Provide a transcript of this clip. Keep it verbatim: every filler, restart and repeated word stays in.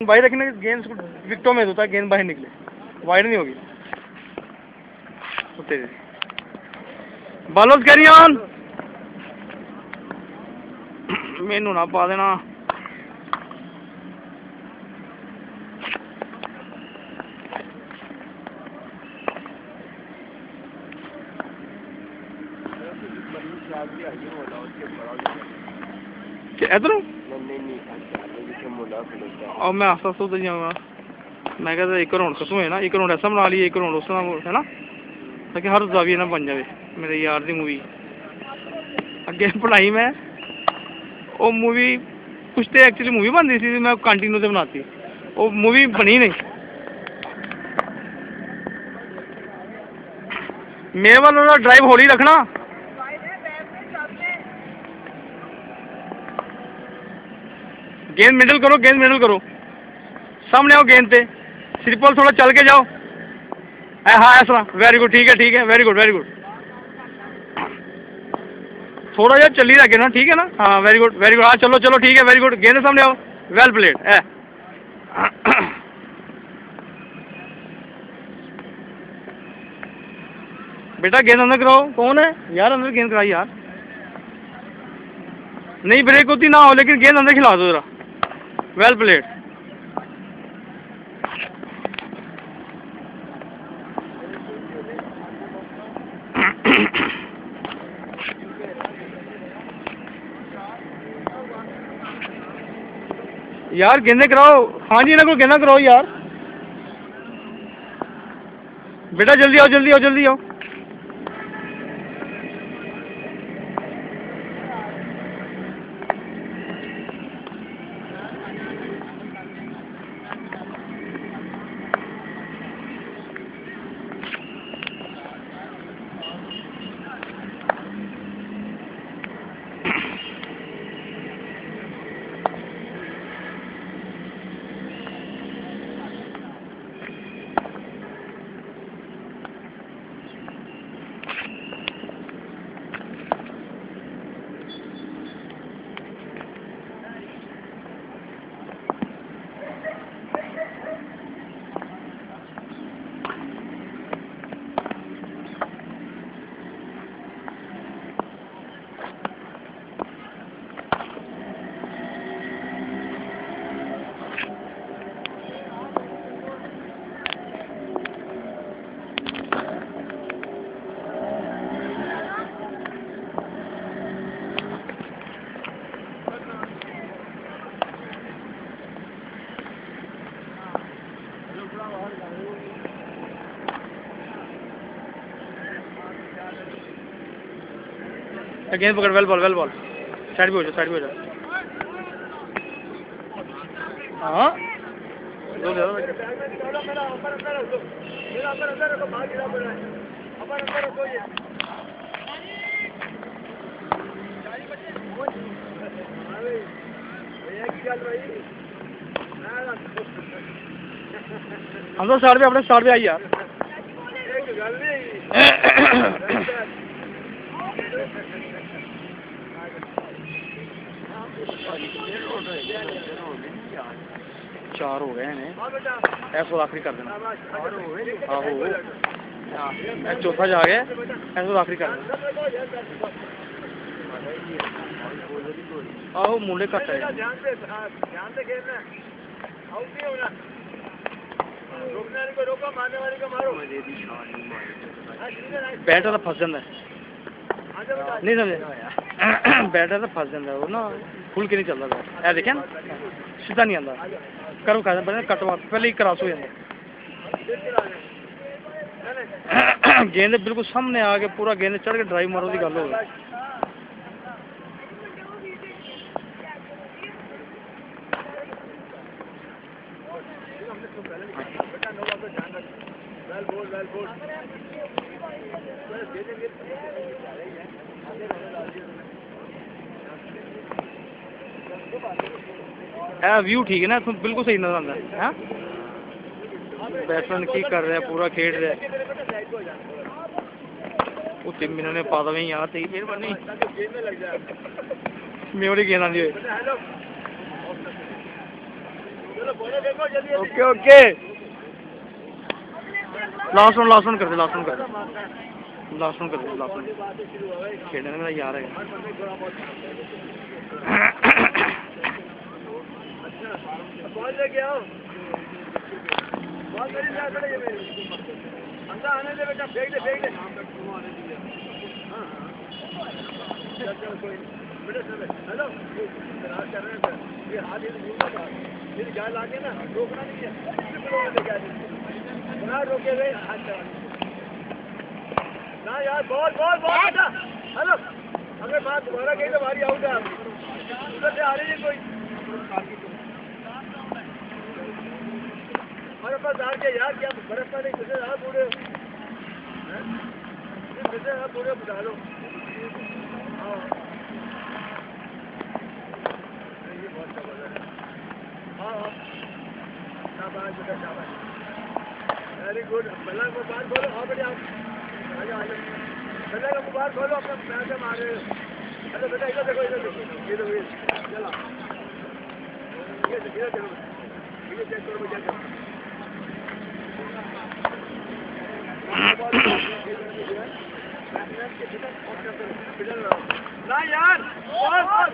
भाई रखने गेंद विकेटों में होता है, गेंद बाहर निकले, वाइड नहीं होगी। बालोस कैरी ऑन, मैनू ना पा देना। इधर और मैं आस्ता आस्ता उधर जाऊँगा। मैं कहता एक राउंड खत्म है ना, एक राउंड ऐसा बना लिया, एक राउंड उस है ना, ताकि हर जाविया ना बन जाए मेरे यार की मूवी। अगे पढ़ाई में वो मूवी कुछ तो एक्चुअली मूवी बनती थी, मैं कंटिन्यू तो बनाती, वो मूवी बनी नहीं। मेरे वाला ड्राइव हौली रखना। गेंद मिडल करो, गेंद मिडल करो, सामने आओ गेंद पे, सिर्फ थोड़ा चल के जाओ। हाँ ऐसा, वेरी गुड, ठीक है ठीक है, वेरी गुड वेरी गुड। थोड़ा यार चली रखे ना, ठीक है ना, हाँ वेरी गुड वेरी गुड। हाँ चलो चलो ठीक है, वेरी गुड, गेंद सामने आओ, वेल प्लेड है। बेटा गेंद अंदर कराओ। कौन है यार अंदर, गेंद कराई यार। नहीं ब्रेक होती ना हो, लेकिन गेंद अंदर खिला दो जरा, वेल प्लेड। यार गेंदे कराओ, हाँ जी ना को गेंदा कराओ यार। बेटा जल्दी आओ जल्दी आओ जल्दी आओ। गेंद पकड़, well ball well ball, side पे हो जाओ साइड पे हो जाओ। हाँ हम तो साइड पे, अपने साइड पे आई यार। चार हो गए हैं, ऐसा आखिरी कर देना। आहो चौथा जा गया, ऐसा आखिरी कर देना। आहो मुंडे घट है, बैट तो फस जाता है, नहीं समझे, बैट तो फस जाता है वो ना, खुल के नहीं चलता बैट। ऐ देखे ना सीधा नहीं आता, करो कर कटवा पहले ही क्रॉस हो जाता। गेंद बिल्कुल सामने आके पूरा गेंद चढ़ के ड्राइव मारो की गल हो गई। व्यू ठीक है ना, तुम बिल्कुल सही नजर आता है। बैट्समैन की कर रहे हैं, पूरा खेल रहे हैं। उत्ते मीनू ने पा दवे यार, तेरी मेहरबानी, मेरी गेंद आती है। Okay okay last one last one कर दे लास्ट वन कर दे लास्ट वन कर दे लास्ट वन खेलने में मेरा यार है बॉल लेके आओ बॉल मेरी साइड पे ये मेरी अंदर आने दे बेटा फेंक दे फेंक दे हां चल चल कोई बेटा चल हेलो राज कर रहे हैं ये हाथ ये यूं का ये जाल आके ना रोकना नहीं है लेके आ ना रोके रे हाथ चला ना यार बॉल बॉल बॉल बेटा हेलो अगर बात दोबारा कही तो हमारी आउट है उधर से आ रही है कोई हमारे पास आ गया यार क्या बर्फ का नहीं तुझे आप पूरे तुझे आप पूरे बुझा लो हाँ ये बहुत जबरदस्त हाँ हाँ शाबाश बेटा शाबाश वेरी गुड बल्ला को बाहर खोलो हाँ बेटा आप आ जाओ आ जाओ बल्ला को बाहर खोलो अपना पैर से मारे अरे बेटा इधर देखो इधर देखो ये देखो ये चला ये देखो ये देखो ये चेक करो क्या करो ना यार